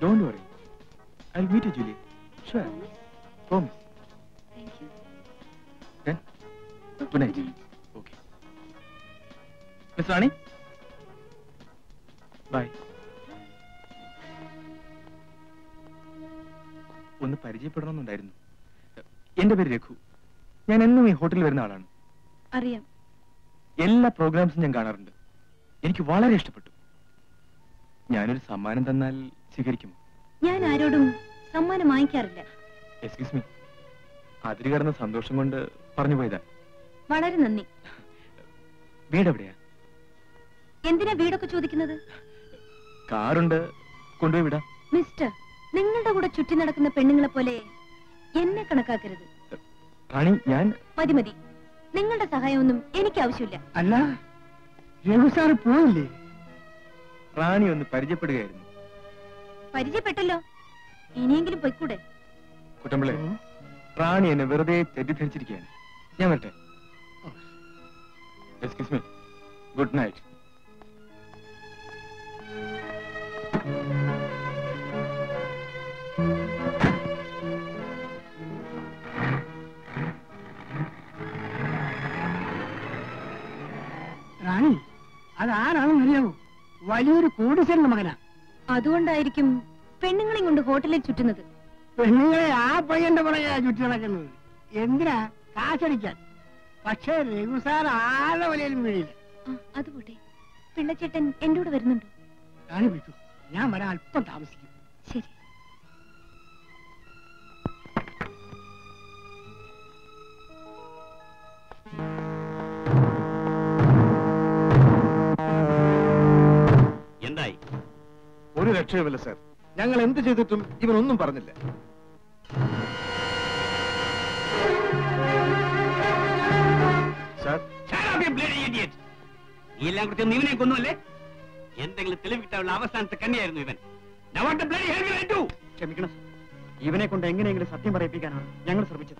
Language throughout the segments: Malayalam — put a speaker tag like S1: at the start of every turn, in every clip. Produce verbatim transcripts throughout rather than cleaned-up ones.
S1: Don't worry. I'll meet you, Julie. Sure. Promise.
S2: Thank you.
S1: Then,
S2: Okay,
S1: good night.
S2: good night.
S1: Okay. Miss Rani? Bye. ഒന്ന് പരിചയപ്പെടണമെന്നുണ്ടായിരുന്നു. എന്റെ പേര് രഘു. ഞാൻ എന്നും ഈ ഹോട്ടലിൽ വരുന്ന ആളാണ്.
S2: അറിയാം.
S1: എല്ലാ പ്രോഗ്രാംസും ഞാൻ കാണാറുണ്ട്. എനിക്ക് വളരെ ഇഷ്ടപ്പെട്ടു. ഞാനൊരു സമ്മാനം തന്നാൽ സ്വീകരിക്കുമോ?
S2: ഞാൻ ആരോടും സമ്മാനം വാങ്ങിക്കാറില്ല.
S1: Excuse me. അതിര് കടന്ന സന്തോഷം കൊണ്ട് പറഞ്ഞു പോയതാ.
S2: വളരെ നന്ദി.
S1: വീട് എവിടെയാ?
S2: എന്തിനാ വീടൊക്കെ ചോദിക്കുന്നത്?
S1: കാറുണ്ട്, കൊണ്ടുപോയി വിടാം.
S2: മിസ്റ്റർ, നിങ്ങളുടെ കൂടെ ചുറ്റി നടക്കുന്ന പെണ്ണുങ്ങളെ പോലെ എന്നെ കണക്കാക്കരുത്.
S1: റാണി, ഞാൻ
S2: മതി മതി. നിങ്ങളുടെ സഹായമൊന്നും എനിക്ക് ആവശ്യമില്ല.
S3: അല്ല, രഘു സാറ് പോയില്ലേ?
S1: റാണി ഒന്ന് പരിചയപ്പെടുകയായിരുന്നു.
S2: പരിചയപ്പെട്ടല്ലോ, ഇനിയെങ്കിലും പൊയ്ക്കൂടെ?
S1: കുട്ടമ്പിളെ, റാണി എന്നെ വെറുതെ തെറ്റിദ്ധരിച്ചിരിക്കുകയാണ്. ഞാൻ വരട്ടെ. Excuse me. Good night.
S3: Rani, അതാരാണെന്ന് അറിയാവോ? വലിയൊരു കോടീശ്വരന്റെ മകനാ.
S2: അതുകൊണ്ടായിരിക്കും പെണ്ണുങ്ങളെയും കൊണ്ട് ഹോട്ടലിൽ ചുറ്റുന്നത്.
S3: പെണ്ണുങ്ങളെ ആ പയ്യന്റെ പുറകെ ചുറ്റി നടക്കുന്നത് എന്തിനാ? കാശടിക്കാൻ. പക്ഷേ രഘു സാർ ആരുടെ വലയിലും വീഴില്ല.
S2: അത് പോട്ടെ, പിള്ളച്ചേട്ടൻ എന്റെ കൂടെ വരുന്നുണ്ടോ?
S3: റാണി വിളിച്ചു, ഞാൻ വരാൻ അല്പം താമസിക്കും.
S2: ശരി.
S4: എന്തായി?
S5: ഒരു രക്ഷയുമില്ല സാർ. ഞങ്ങൾ എന്ത് ചെയ്തിട്ടും ഇവനൊന്നും പറഞ്ഞില്ല. സാർ,
S4: നീ എല്ലാം കുറിച്ച് ഇവനെ കൊന്നുമല്ലേ? എന്തെങ്കിലും തെളിവ് കിട്ടാനുള്ള അവസാനത്തെ കണ്ണിയായിരുന്നു ഇവൻ.
S6: ക്ഷമിക്കണം, ഇവനെ കൊണ്ട് എങ്ങനെയെങ്കിലും സത്യം പറയിപ്പിക്കാനാണ് ഞങ്ങൾ ശ്രമിച്ചത്.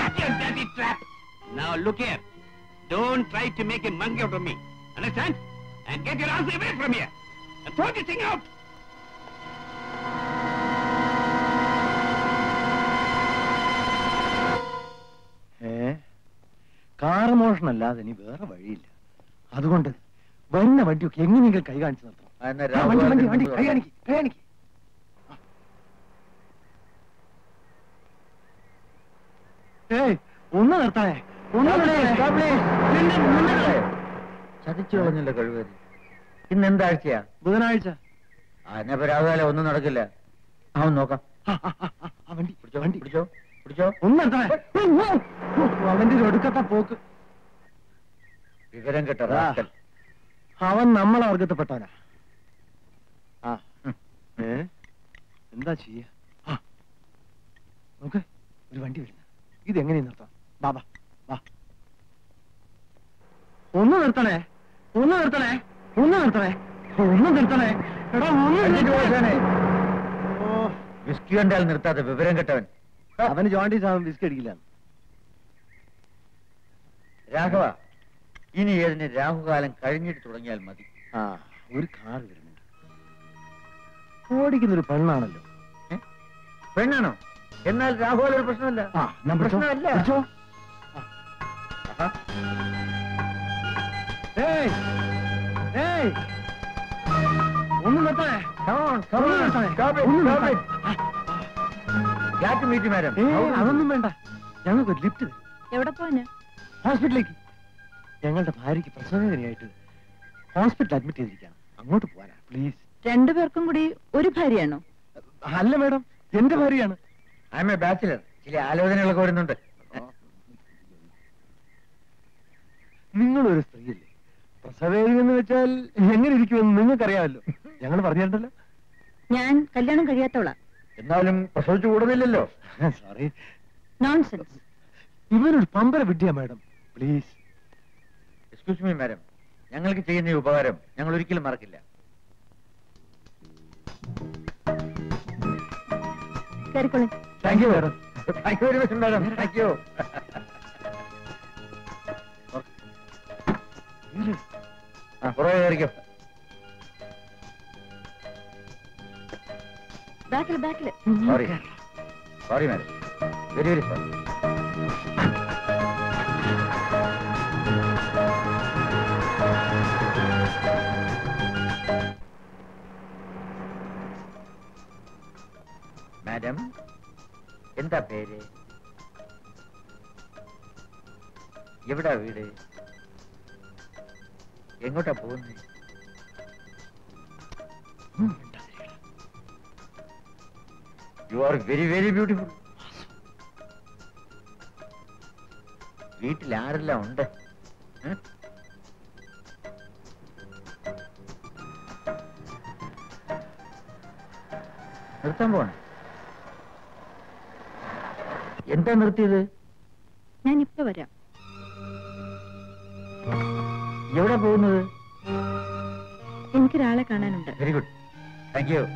S4: Now look here. Don't try to make a monkey out of me. Understand? And get your ass away from here. And throw this thing out.
S5: A car മോഷണല്ലാതെ ഇനി വേറെ വഴിയില്ല. അതുകൊണ്ട് വരുന്ന വണ്ടിയൊക്കെ എങ്ങനെയെങ്കിലും കൈ കാണിച്ചു നിർത്തണം. വണ്ടി വണ്ടി വണ്ടി കൈ കാണിക്ക്, കൈ കാണിക്ക്. ഏയ്, ഒന്ന് നിർത്താനേ, ഒന്ന്
S7: ചതിച്ചു കളഞ്ഞല്ലോ കഴിവേറി. ഇന്ന് എന്താഴ്ചയാ?
S5: ബുധനാഴ്ച.
S7: അതിനെ രാവിലെ ഒന്നും നടക്കില്ല. അവൻ നോക്കാം.
S5: വണ്ടി
S7: പിടിച്ചോ,
S5: വണ്ടി
S7: പിടിച്ചോ, പിടിച്ചോ.
S5: ഒന്ന് നിർത്തണേ. അവന്റെ ഒരു ഒടുക്കത്തെ പോക്ക്.
S7: വിവരം കേട്ടതാ.
S5: അവൻ നമ്മളെ വർഗത്തിൽപ്പെട്ടവനാ. ആ ഏ എന്താ ചെയ്യ? നോക്ക്, ഒരു വണ്ടി വരുന്ന. ഇതെങ്ങനെ നിർത്താം? ബാബാ വാ. ഒന്ന് നിർത്തണേ, ഒന്ന് നിർത്തണേ, ഒന്ന് നിർത്തണേ, ഒന്ന് നിർത്തണേ. എടാ ഒന്ന്.
S7: വിസ്കി കണ്ടാൽ നിർത്താതെ വിവരം കേട്ടവൻ.
S5: അവന് ജോണ്ടീസ് ആവും, വിസ്കി അടിക്കില്ല.
S7: രാഘവ, ഇനി ഏതിന് രാഹുകാലം കഴിഞ്ഞിട്ട് തുടങ്ങിയാൽ മതി.
S5: ആ, ഒരു കാർ വരുന്നുണ്ട്. ഓടിക്കുന്നൊരു പെണ്ണാണല്ലോ.
S7: പെണ്ണാണോ? എന്നാൽ രാഹുകാലം ഒരു പ്രശ്നമല്ല.
S5: ആ,
S7: പ്രശ്നമല്ല.
S5: ഏയ്, ഏയ്, ഒന്ന് നിർത്തണേ. അതൊന്നും വേണ്ട, ഞങ്ങൾക്ക് ഒരു ലിഫ്റ്റ്.
S2: എവിടെ പോവാന്?
S5: ഹോസ്പിറ്റലിലേക്ക്. ഞങ്ങളുടെ ഭാര്യയ്ക്ക് പ്രസവവേദനയായിട്ട് ഹോസ്പിറ്റൽ അഡ്മിറ്റ് ചെയ്തിരിക്കുകയാണ്. അങ്ങോട്ട് പോകാനാ പ്ലീസ്.
S2: രണ്ടുപേർക്കും കൂടി ഒരു ഭാര്യയാണോ?
S5: അല്ല മേഡം, എന്റെ ഭാര്യയാണ്.
S7: I am a bachelor. ചില ആലോചനകളൊക്കെ വരുന്നുണ്ട്.
S5: നിങ്ങളൊരു സ്ത്രീയല്ലേ? പ്രസവേദന എന്ന് വെച്ചാൽ എങ്ങനെ ഇരിക്കുമെന്ന് നിങ്ങൾക്കറിയാമല്ലോ. ഞങ്ങൾ പറഞ്ഞിട്ടുണ്ടല്ലോ.
S2: ഞാൻ കല്യാണം കഴിയാത്തവളാ.
S7: എന്നാലും പ്രസവിച്ചു കൂടുന്നില്ലല്ലോ.
S5: സോറി.
S2: നോൺസെൻസ്.
S5: ഇവനൊരു പമ്പര വിദ്യ madam, please.
S7: Excuse me madam, ഞങ്ങൾക്ക് ചെയ്യുന്ന ഈ ഉപകാരം ഞങ്ങൾ ഒരിക്കലും മറക്കില്ല.
S2: കേറിക്കോളൂ.
S5: Thank you madam.
S7: Thank you very much madam. Thank you. ആ, പുറകെ കയറിക്കോ.
S2: ബാക്കില് ബാക്കില്
S7: sorry sorry madam, very very sorry. Madam, എന്താ പേര്? എവിടാ വീട്? എങ്ങോട്ടാ പോകുന്നത്? You are very very beautiful. വീട്ടിൽ ആരെല്ലാം ഉണ്ട്? നിർത്താൻ പോണേ? എന്താ നിർത്തിയത്?
S2: ഞാൻ ഇപ്പൊ വരാം.
S7: എവിടെ പോകുന്നത്?
S2: എനിക്കൊരാളെ കാണാനുണ്ട്.
S7: Very good, thank you.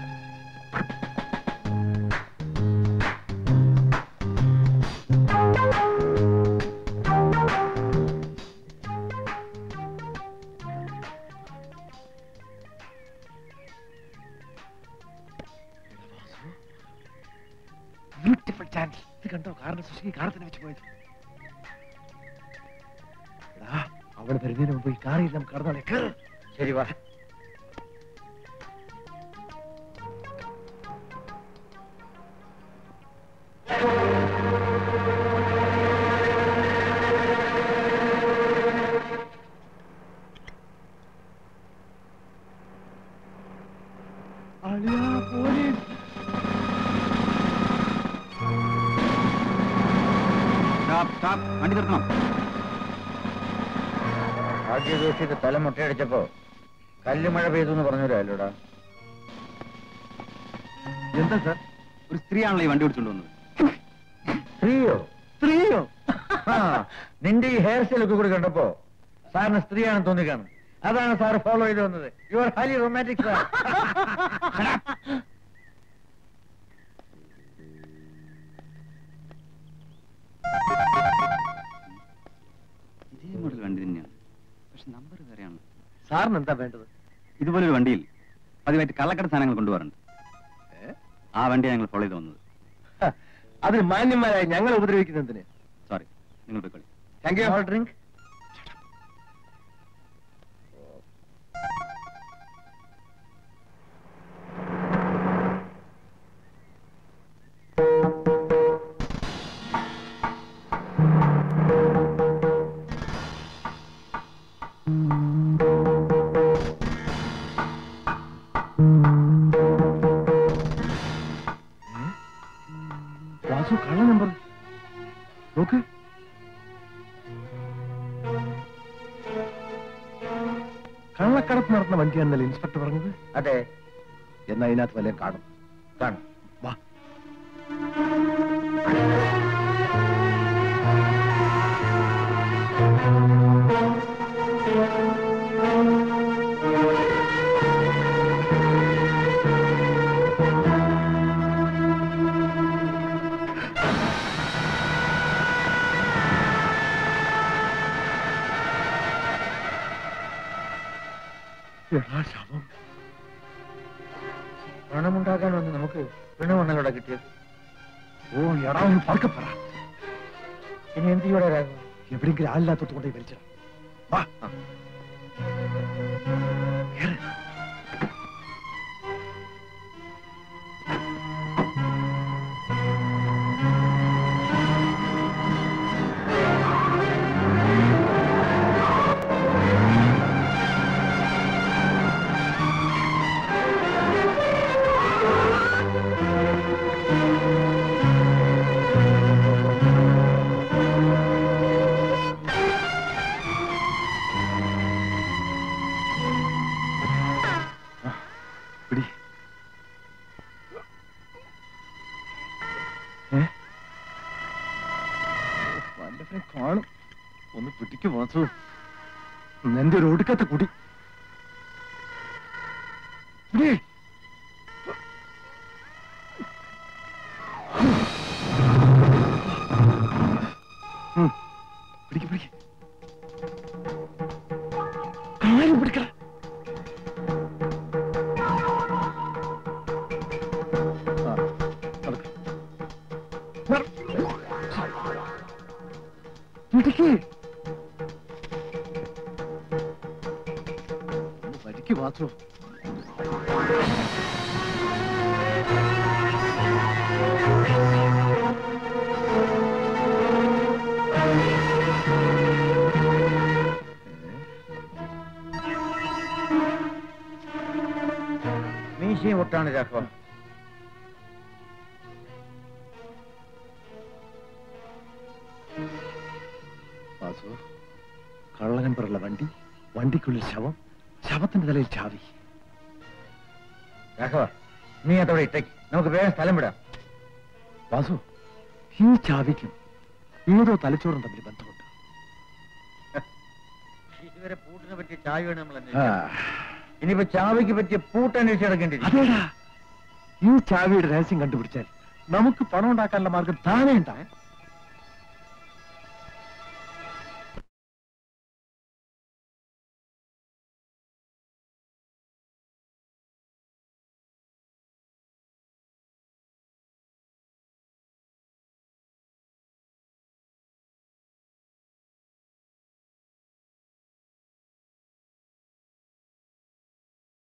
S5: Beautiful chance. ഇത് കണ്ടോ? കാരണം സുശീലി കാർ തന്നെ വെച്ച് പോയത്. അവള് വരുന്നതിന് മുമ്പ് ഈ കാറിൽ നമുക്ക് കടന്നോളെ.
S7: ശരി വാ.
S4: വണ്ടി നിർത്തണം.
S7: ആദ്യ ദിവസത്തെ തല മുട്ടയടിച്ചപ്പോ കല്ലുമഴ പെയ്തു എന്ന് പറഞ്ഞവരല്ലോടാ.
S4: എന്താ സാർ, ഒരു സ്ത്രീയാണല്ലോ ഈ വണ്ടി ഓടിച്ചുകൊണ്ട് വന്നത്.
S7: സ്ത്രീയോ? സ്ത്രീയോ? നിന്റെ ഈ ഹെയർ സ്റ്റൈലൊക്കെ കൂടി കണ്ടപ്പോ സാറിന് സ്ത്രീയാണെന്ന് തോന്നിക്കാണും. അതാണ് സാർ ഫോളോ ചെയ്ത് വന്നത്. You are highly romantic sir.
S4: ഇതേ മോഡൽ വണ്ടി തന്നെയാണ്, പക്ഷെ നമ്പർ വേറെയാണ്.
S5: സാറിന് എന്താ വേണ്ടത്?
S4: ഇതുപോലൊരു വണ്ടിയിൽ പതിവായിട്ട് കള്ളക്കട സാധനങ്ങൾ കൊണ്ടുപോകാറുണ്ട്. ആ വണ്ടിയാണ് ഞങ്ങൾ ഫോളോ ചെയ്ത് വന്നത്.
S5: അതിന് മാന്യന്മാരായി ഞങ്ങൾ ഉപദ്രവിക്കുന്നതിന്
S4: സോറി, നിങ്ങൾ പോയിക്കോളി.
S5: Thank you.
S7: ഡ്രിങ്ക്.
S5: വാസു കള്ള നമ്പർ നോക്ക്. കള്ളക്കടത്ത് നടത്തുന്ന വണ്ടിയാണെന്നല്ലേ ഇൻസ്പെക്ടർ പറഞ്ഞത്?
S7: അതെ.
S5: എന്നാ ഇതിനകത്ത് വല്ല കാണും.
S7: കാണും.
S5: വാ. ശവം.
S7: പണമുണ്ടാക്കാൻ വന്ന് നമുക്ക് പിണമണ്ണലോടെ കിട്ടിയത്.
S5: ഓ എടാ, ഒന്ന് പതുക്കെ പറ.
S7: ഇനി എന്ത് ചെയ്യൂടെ രാഘവ?
S5: എവിടെയെങ്കിലും ആളില്ലാത്തോട്ട് കൊണ്ടേ വലിച്ചിടാം. വാ. കേറ്. പിടി. വല്ലവരെ കാണും. ഒന്ന് പിടിക്ക് വാസു. എന്റെ ഒരു ഒടുക്കത്തെ കുടി. പിടി. ഉം. പിടിക്ക് പിടിക്ക്. കാര്യം പിടിക്കട. ഇടുക്കി വരിക്ക് വാസു.
S7: മീശയും ഒട്ടാണ് രാഘവ.
S5: വാസു, കള്ളകൻ പറയുള്ള വണ്ടി, വണ്ടിക്കുള്ളിൽ ശവം, ശവത്തിന്റെ തലയിൽ ചാവി.
S7: രാഘവ, നീ അതോടെ ഇട്ടേക്ക്, നമുക്ക് വേഗം സ്ഥലം വിടാം.
S5: വാസു, ഈ ചാവിക്കും ഏതോ തലച്ചോറും തമ്മിൽ ബന്ധമുണ്ട്.
S7: ഇതുവരെ പൂട്ടിനെ പറ്റിയ ചാവിയാണ് നമ്മൾ അന്വേഷിച്ചത്. ഇനിയിപ്പോ ചാവിക്ക് പറ്റിയ പൂട്ട് അന്വേഷിച്ച് നടക്കേണ്ടി.
S5: അതേടാ, ഈ ചാവിയുടെ രഹസ്യം കണ്ടുപിടിച്ചാൽ നമുക്ക് പണം ഉണ്ടാക്കാനുള്ള മാർഗം താനേ ഉണ്ടാവും.